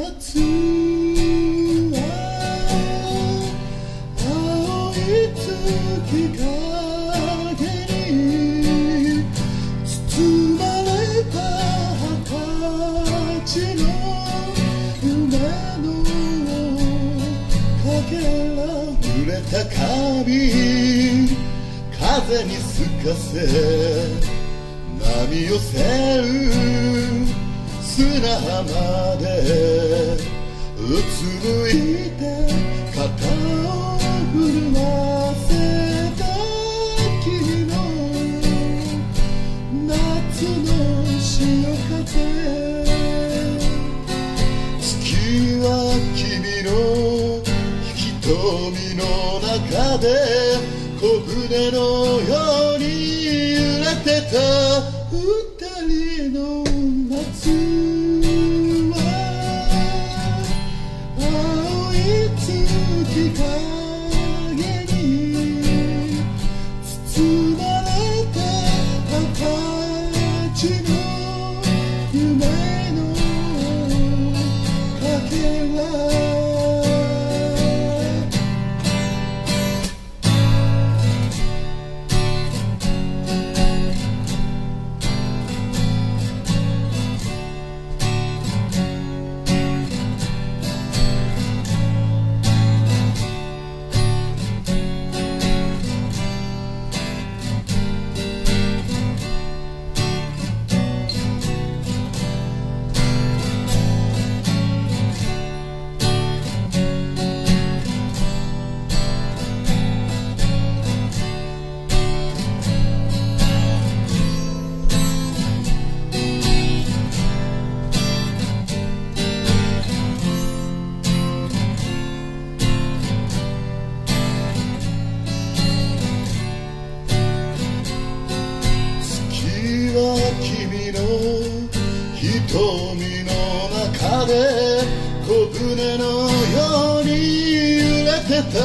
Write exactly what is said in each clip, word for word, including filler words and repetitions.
夏は青い月影に包まれた二十歳の夢のかけら濡れた髪風にすかせ波寄せる砂浜でうつむいて肩を震わせた君の夏の潮風月は君の瞳の中で小舟のように揺れてた二人の夏は青い月影に包まれた二十歳の夢のかけら君の瞳の中で小舟のように揺れてた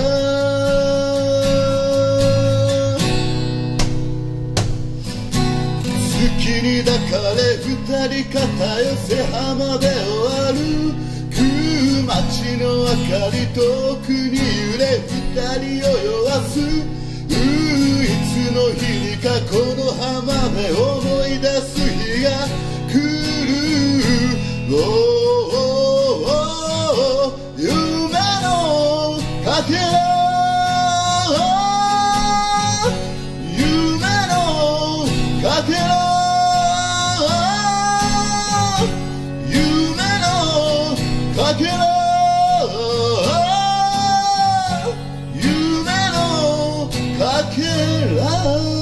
月に抱かれ二人肩寄せ浜で歩く街の明かり遠くに揺れ二人を酔わすいつの日にかこの浜で思い出す日が来る、おーおー夢のかけら夢のかけら夢のかけらかけら